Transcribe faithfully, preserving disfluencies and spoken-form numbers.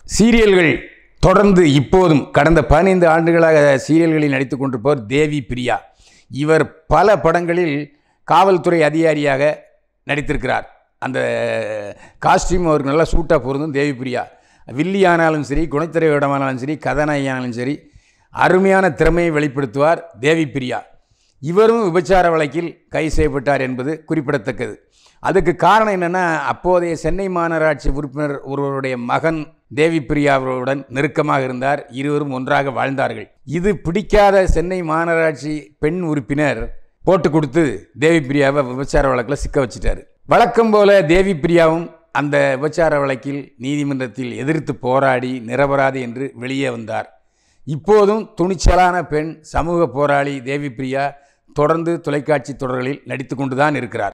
சீரியல்கள் தொடர்ந்து இப்போதும் கடந்த பதினைந்து ஆண்டுகளாக சீரியல்களில் நடித்து கொண்டிருப்பவர் தேவி பிரியா. இவர் பல படங்களில் காவல்துறை அதிகாரியாக நடித்திருக்கிறார். அந்த காஸ்டியூம் அவருக்கு நல்லா சூட்டாக பொருந்தும். தேவி பிரியா வில்லி ஆனாலும் சரி, குணத்திரை வேடமானாலும் சரி, கதாநாயகியானாலும் சரி அருமையான திறமையை வெளிப்படுத்துவார் தேவி பிரியா. இவரும் விபச்சார வழக்கில் கைது செய்யப்பட்டார் என்பது குறிப்பிடத்தக்கது. அதுக்கு காரணம் என்னென்னா, அப்போதைய சென்னை மாநகராட்சி உறுப்பினர் ஒருவருடைய மகன் தேவி பிரியாவுடன் நெருக்கமாக இருந்தார். இருவரும் ஒன்றாக வாழ்ந்தார்கள். இது பிடிக்காத சென்னை மாநகராட்சி பெண் உறுப்பினர் போட்டு கொடுத்து தேவி பிரியாவை விபச்சார வழக்கில் சிக்க வச்சுட்டார். வழக்கம் போல தேவி பிரியாவும் அந்த விபச்சார வழக்கில் நீதிமன்றத்தில் எதிர்த்து போராடி நிரபராதி என்று வெளியே வந்தார். இப்போதும் துணிச்சலான பெண் சமூக போராளி தேவி பிரியா தொடர்ந்து தொலைக்காட்சி தொடர்களில் நடித்து கொண்டுதான் இருக்கிறார்.